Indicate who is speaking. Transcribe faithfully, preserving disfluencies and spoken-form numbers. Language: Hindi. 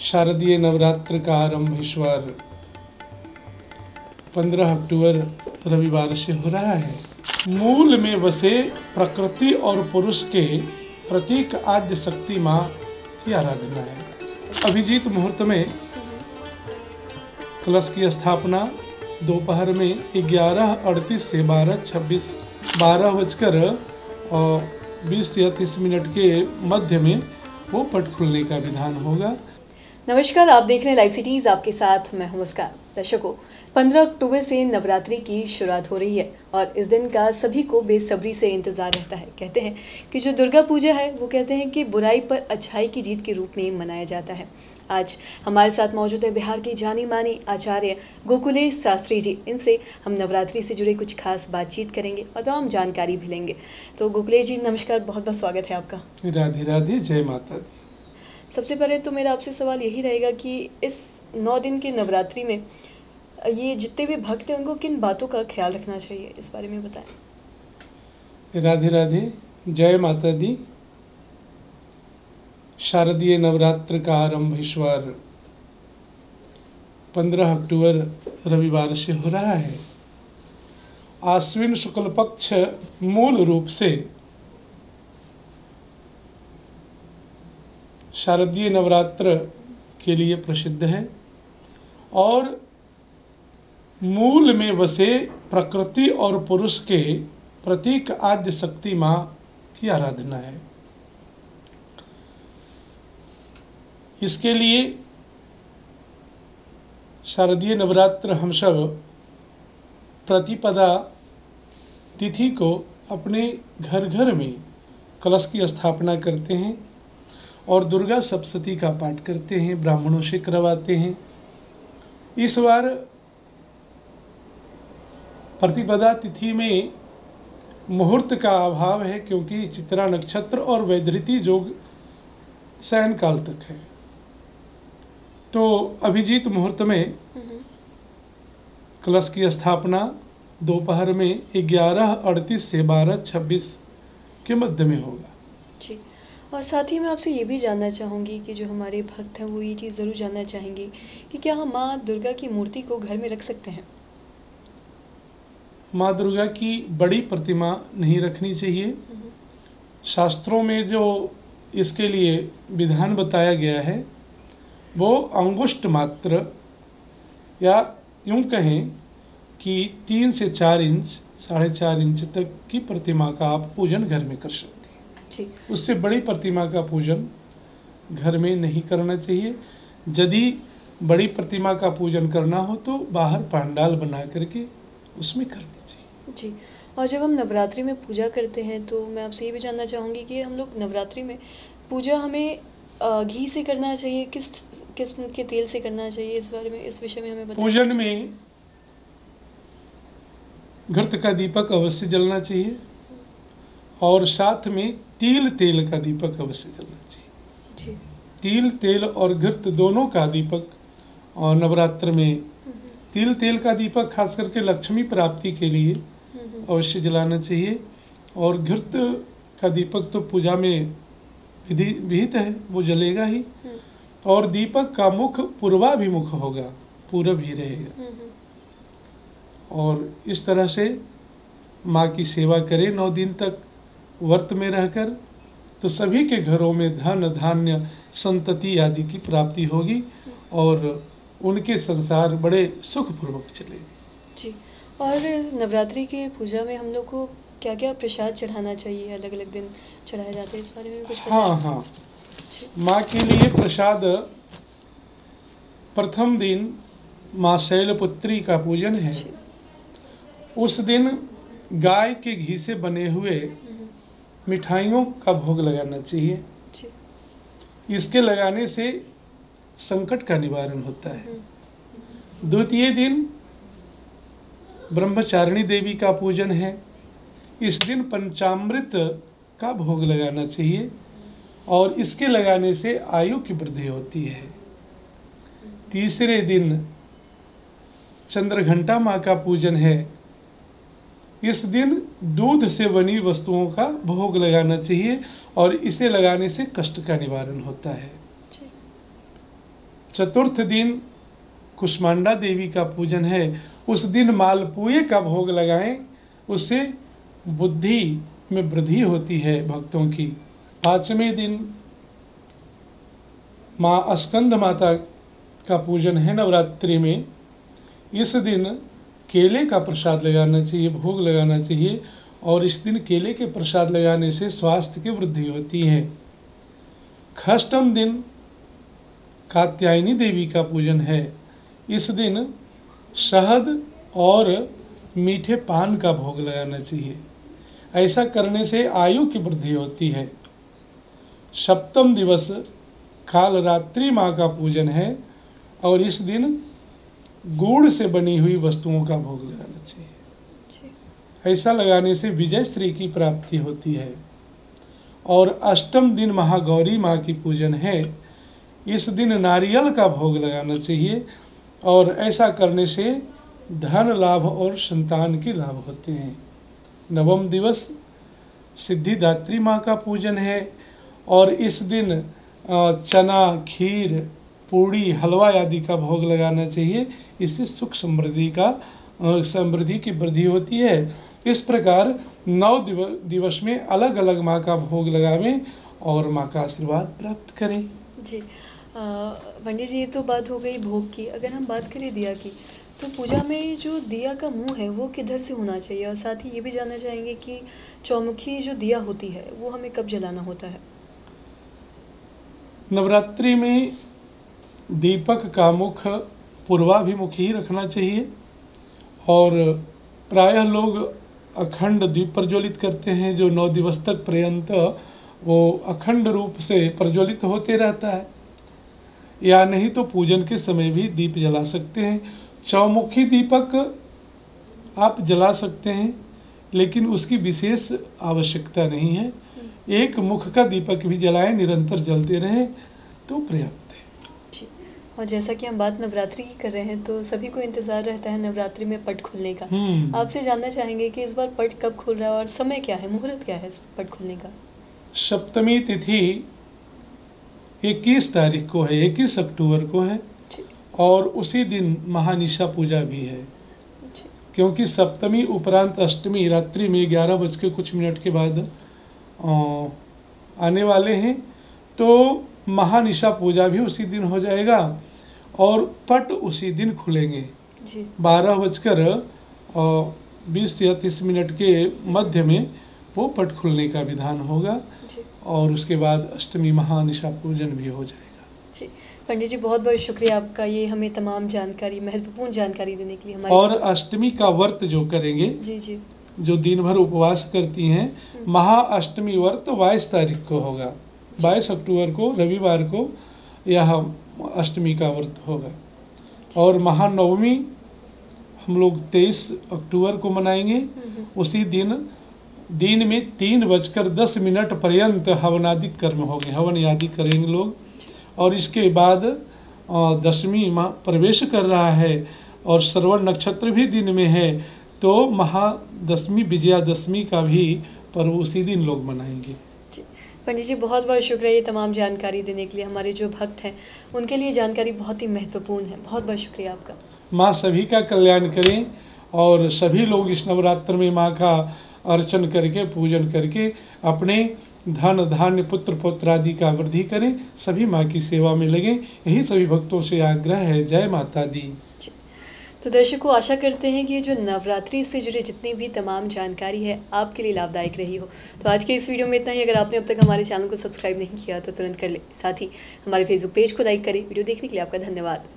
Speaker 1: शारदीय नवरात्र का आरंभ इस बार पंद्रह अक्टूबर रविवार से हो रहा है। मूल में बसे प्रकृति और पुरुष के प्रतीक आद्य शक्ति माँ की आराधना है। अभिजीत मुहूर्त में कलश की स्थापना दोपहर में ग्यारह अड़तीस से बारह छब्बीस बारह बजकर और बीस या तीस मिनट के मध्य में वो पट खुलने का विधान होगा।
Speaker 2: नमस्कार, आप देख रहे हैं लाइव सिटीज़, आपके साथ मैं हूं मुस्कान। दर्शकों, पंद्रह अक्टूबर से नवरात्रि की शुरुआत हो रही है और इस दिन का सभी को बेसब्री से इंतज़ार रहता है। कहते हैं कि जो दुर्गा पूजा है वो कहते हैं कि बुराई पर अच्छाई की जीत के रूप में मनाया जाता है। आज हमारे साथ मौजूद है बिहार की जानी मानी आचार्य गोकुलेश शास्त्री जी। इनसे हम नवरात्रि से जुड़े कुछ खास बातचीत करेंगे और तमाम जानकारी भी लेंगे। तो गोकुलेश जी नमस्कार, बहुत बहुत स्वागत है आपका।
Speaker 1: राधे राधे, जय माता दी।
Speaker 2: सबसे पहले तो मेरा आपसे सवाल यही रहेगा कि इस नौ दिन के नवरात्रि में ये जितने भी भक्त हैं उनको किन बातों का ख्याल रखना चाहिए, इस बारे में बताएं।
Speaker 1: राधे राधे, जय माता दी। शारदीय नवरात्र का आरंभ इस बार पंद्रह अक्टूबर रविवार से हो रहा है। आश्विन शुक्ल पक्ष मूल रूप से शारदीय नवरात्र के लिए प्रसिद्ध है और मूल में बसे प्रकृति और पुरुष के प्रतीक आद्य शक्ति माँ की आराधना है। इसके लिए शारदीय नवरात्र हम सब प्रतिपदा तिथि को अपने घर घर में कलश की स्थापना करते हैं और दुर्गा सप्तशती का पाठ करते हैं, ब्राह्मणों से करवाते हैं। इस बार प्रतिपदा तिथि में मुहूर्त का अभाव है क्योंकि चित्रा नक्षत्र और वैधृति योग शयन काल तक है। तो अभिजीत मुहूर्त में कलश की स्थापना दोपहर में ग्यारह अड़तीस से बारह छब्बीस के मध्य में होगा।
Speaker 2: जी, और साथ ही मैं आपसे ये भी जानना चाहूँगी कि जो हमारे भक्त हैं वो ये चीज़ ज़रूर जानना चाहेंगे कि क्या हम माँ दुर्गा की मूर्ति को घर में रख सकते हैं।
Speaker 1: माँ दुर्गा की बड़ी प्रतिमा नहीं रखनी चाहिए। शास्त्रों में जो इसके लिए विधान बताया गया है वो अंगुष्ठ मात्र या यूँ कहें कि तीन से चार इंच साढ़े चार इंच तक की प्रतिमा का आप पूजन घर में कर सकते हैं जी। उससे बड़ी प्रतिमा का पूजन घर में नहीं करना चाहिए। यदि बड़ी प्रतिमा का पूजन करना हो तो बाहर पंडाल बना करके उसमें करनी चाहिए
Speaker 2: जी। और जब हम नवरात्रि में पूजा करते हैं तो मैं आपसे ये भी जानना चाहूँगी कि हम लोग नवरात्रि में पूजा हमें घी से करना चाहिए, किस किस्म के तेल से करना चाहिए, इस बारे में इस विषय में हमें बताएं।
Speaker 1: पूजन में घृत का दीपक अवश्य जलना चाहिए और साथ में तिल तेल का दीपक अवश्य जलना चाहिए जी। तिल तेल और घृत दोनों का दीपक और नवरात्र में तिल तेल का दीपक खास करके लक्ष्मी प्राप्ति के लिए अवश्य जलाना चाहिए और घृत का दीपक तो पूजा में विधि विहित है, वो जलेगा ही। और दीपक का मुख पूर्वाभिमुख होगा, पूरब ही रहेगा। और इस तरह से माँ की सेवा करें नौ दिन तक व्रत में रहकर, तो सभी के घरों में धन धान्य संतति आदि की प्राप्ति होगी और उनके संसार बड़े सुखपूर्वक चले
Speaker 2: जी। और नवरात्रि के पूजा में हम लोग को क्या क्या प्रसाद चढ़ाना चाहिए, अलग अलग दिन चढ़ाए जाते हैं, इस बारे में कुछ बताएं।
Speaker 1: हाँ हाँ माँ के लिए प्रसाद प्रथम दिन माँ शैलपुत्री का पूजन है। उस दिन गाय के घी से बने हुए मिठाइयों का भोग लगाना चाहिए। इसके लगाने से संकट का निवारण होता है। द्वितीय दिन ब्रह्मचारिणी देवी का पूजन है। इस दिन पंचामृत का भोग लगाना चाहिए और इसके लगाने से आयु की वृद्धि होती है। तीसरे दिन चंद्रघंटा माँ का पूजन है। इस दिन दूध से बनी वस्तुओं का भोग लगाना चाहिए और इसे लगाने से कष्ट का निवारण होता है। चतुर्थ दिन कुष्मांडा देवी का पूजन है। उस दिन मालपुए का भोग लगाएं, उससे बुद्धि में वृद्धि होती है भक्तों की। पाँचवें दिन माँ स्कंद माता का पूजन है नवरात्रि में। इस दिन केले का प्रसाद लगाना चाहिए, भोग लगाना चाहिए, और इस दिन केले के प्रसाद लगाने से स्वास्थ्य की वृद्धि होती है। षष्ठम दिन कात्यायनी देवी का पूजन है। इस दिन शहद और मीठे पान का भोग लगाना चाहिए, ऐसा करने से आयु की वृद्धि होती है। सप्तम दिवस कालरात्रि माँ का पूजन है, और इस दिन गुड़ से बनी हुई वस्तुओं का भोग लगाना चाहिए। ऐसा लगाने से विजय श्री की प्राप्ति होती है। और अष्टम दिन महागौरी माँ की पूजन है। इस दिन नारियल का भोग लगाना चाहिए, और ऐसा करने से धन लाभ और संतान की लाभ होते हैं। नवम दिवस सिद्धिदात्री माँ का पूजन है, और इस दिन चना, खीर, पूड़ी, हलवा आदि का भोग लगाना चाहिए। इससे सुख समृद्धि का समृद्धि की वृद्धि होती है। इस प्रकार नौ दिवस दिवस में अलग अलग माँ का भोग लगावें और माँ का आशीर्वाद प्राप्त करें।
Speaker 2: जी पंडित जी, ये तो बात हो गई भोग की। अगर हम बात करें दिया की, तो पूजा में जो दिया का मुंह है वो किधर से होना चाहिए, और साथ ही ये भी जानना चाहेंगे कि चौमुखी जो दिया होती है वो हमें कब जलाना होता है।
Speaker 1: नवरात्रि में दीपक का मुख पूर्वाभिमुखी ही रखना चाहिए, और प्रायः लोग अखंड दीप प्रज्वलित करते हैं, जो नौ दिवस तक पर्यंत वो अखंड रूप से प्रज्वलित होते रहता है। या नहीं तो पूजन के समय भी दीप जला सकते हैं। चौमुखी दीपक आप जला सकते हैं, लेकिन उसकी विशेष आवश्यकता नहीं है। एक मुख का दीपक भी जलाएं, निरंतर जलते रहें तो पर्याप्त है।
Speaker 2: जी, और जैसा कि हम बात नवरात्रि की कर रहे हैं, तो सभी को इंतज़ार रहता है नवरात्रि में पट खुलने का। आपसे जानना चाहेंगे कि इस बार पट कब खुल रहा है और समय क्या है, मुहूर्त क्या है पट खुलने का।
Speaker 1: सप्तमी तिथि इक्कीस तारीख को है, इक्कीस अक्टूबर को है, और उसी दिन महानिशा पूजा भी है। क्योंकि सप्तमी उपरांत अष्टमी रात्रि में ग्यारह बज के कुछ मिनट के बाद आने वाले हैं, तो महानिशा पूजा भी उसी दिन हो जाएगा, और पट उसी दिन खुलेंगे। बारह बजकर बीस या तीस मिनट के मध्य में वो पट खुलने का विधान होगा, और उसके बाद अष्टमी महानिशा पूजन भी हो जाएगा।
Speaker 2: जी पंडित जी, बहुत बहुत शुक्रिया आपका, ये हमें तमाम जानकारी, महत्वपूर्ण जानकारी देने के लिए। हमारे
Speaker 1: और अष्टमी का व्रत जो करेंगे, जी जी जो दिन भर उपवास करती हैं, महाअष्टमी व्रत बाईस तारीख को होगा। बाईस अक्टूबर को रविवार को यह अष्टमी का व्रत होगा, और महानवमी हम लोग तेईस अक्टूबर को मनाएंगे। उसी दिन दिन में तीन बजकर दस मिनट पर्यंत हवनादि कर्म होंगे, हवन आदि करेंगे लोग। और इसके बाद दशमी माह प्रवेश कर रहा है, और श्रवण नक्षत्र भी दिन में है, तो महादशमी विजयादशमी का भी पर्व उसी दिन लोग मनाएंगे।
Speaker 2: पंडित जी, बहुत बहुत शुक्रिया ये तमाम जानकारी देने के लिए। हमारे जो भक्त हैं उनके लिए जानकारी बहुत ही महत्वपूर्ण है। बहुत बहुत शुक्रिया आपका।
Speaker 1: माँ सभी का कल्याण करें, और सभी लोग इस नवरात्र में माँ का अर्चन करके, पूजन करके अपने धन धान्य पुत्र पौत्र आदि का वृद्धि करें। सभी माँ की सेवा में लगें, यही सभी भक्तों से आग्रह है। जय माता दी।
Speaker 2: तो दर्शकों, आशा करते हैं कि ये जो नवरात्रि से जुड़ी जितनी भी तमाम जानकारी है आपके लिए लाभदायक रही हो। तो आज के इस वीडियो में इतना ही। अगर आपने अब तक हमारे चैनल को सब्सक्राइब नहीं किया तो तुरंत कर ले। साथ ही हमारे फेसबुक पेज को लाइक करें। वीडियो देखने के लिए आपका धन्यवाद।